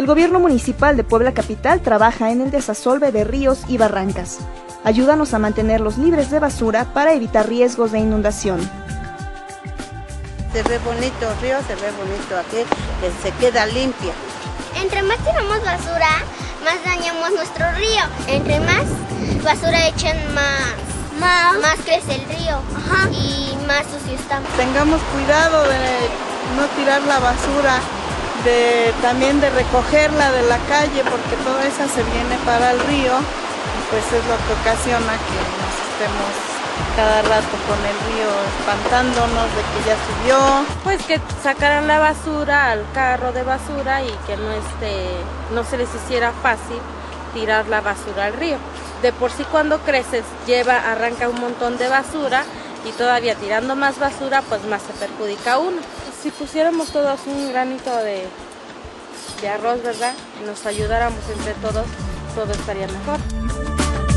Gobierno Municipal de Puebla Capital trabaja en el desasolve de ríos y barrancas. Ayúdanos a mantenerlos libres de basura para evitar riesgos de inundación. Se ve bonito el río, se ve bonito aquí, que se queda limpia. Entre más tiramos basura, más dañamos nuestro río. Entre más basura echen, más crece el río. Y más sucio estamos. Tengamos cuidado de no tirar la basura, también de recogerla de la calle, porque toda esa se viene para el río, y pues es lo que ocasiona que nos estemos cada rato con el río espantándonos de que ya subió. Pues que sacaran la basura al carro de basura y que no se les hiciera fácil tirar la basura al río. De por sí cuando creces arranca un montón de basura y todavía tirando más basura pues más se perjudica a uno. Si pusiéramos todos un granito de arroz, ¿verdad? Y nos ayudáramos entre todos, todo estaría mejor.